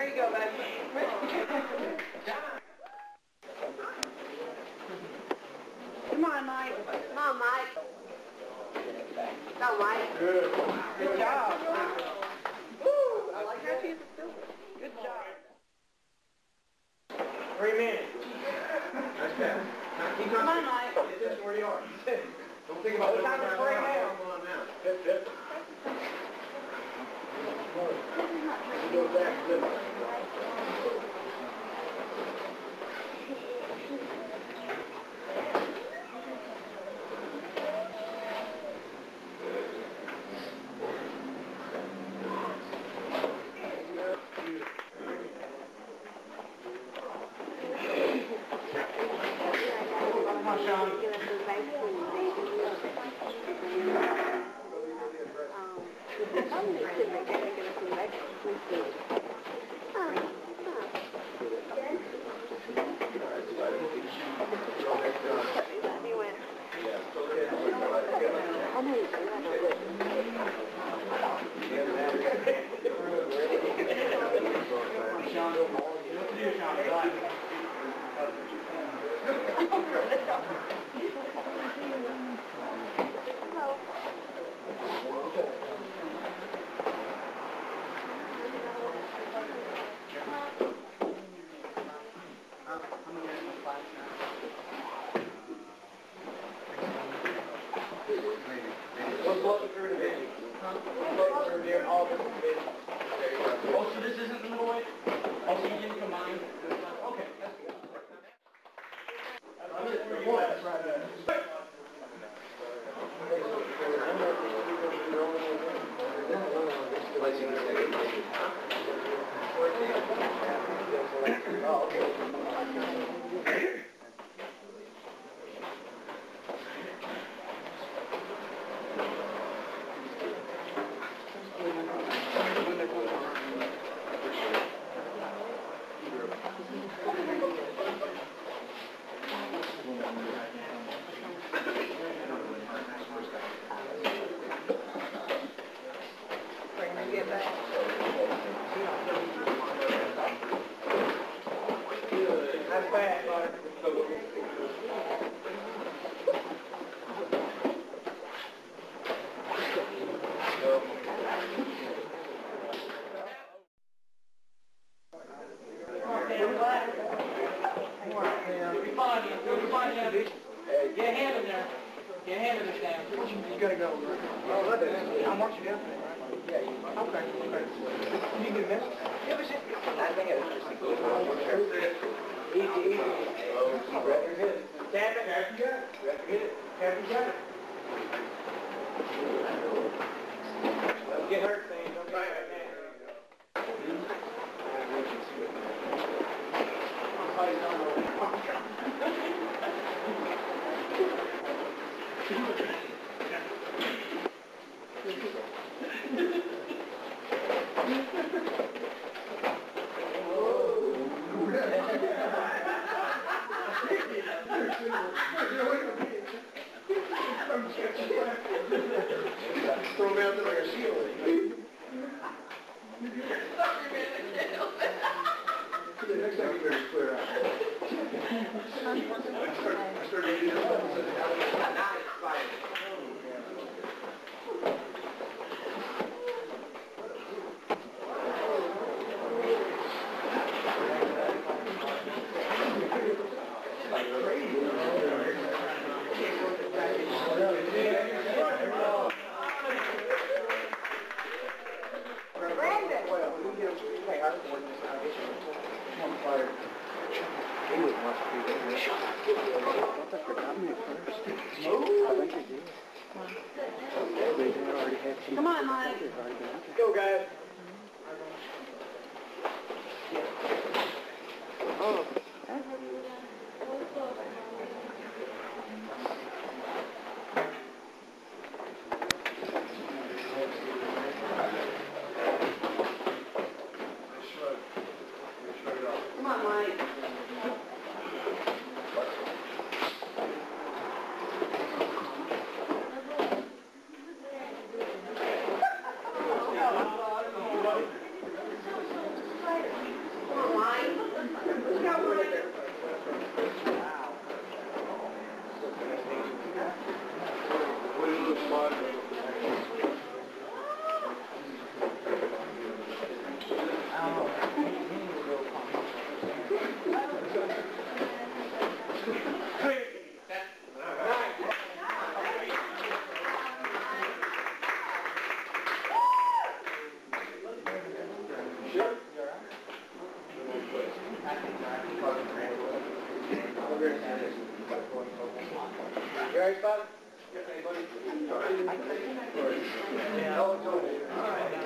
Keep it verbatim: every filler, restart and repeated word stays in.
There you go, baby. Come on, Mike. Come on, Mike. Go, Mike. Good. Good job. Woo! I like how she's still. Good job. Three minutes. Nice pass. Come on, Mike. Get this where you are. Don't think about it. Time to spray now. Come on now. Hip, hip. Go back. Lift. Oh, so this isn't the middle way? Oh, so you didn't combine? Okay, that's good. That's right there. Oh, okay. That's bad, Butter. Get a hand in there. Get a hand in this down. You gotta go. Oh, look at it. I'm watching you. Yeah, you okay. Okay. You can get a message? Yeah, but I think it was just a good easy, easy. Oh, grab your head. Tap it. Tap your gut. Grab your head. Tap your gut. Don't get hurt, Sam. Don't get hurt now. Throw me out there like a shield. The next time you better clear out. I started eating it. Come on, Mike. Go, guys. Oh. Come on, Mike. You alright, Spyder? Yeah.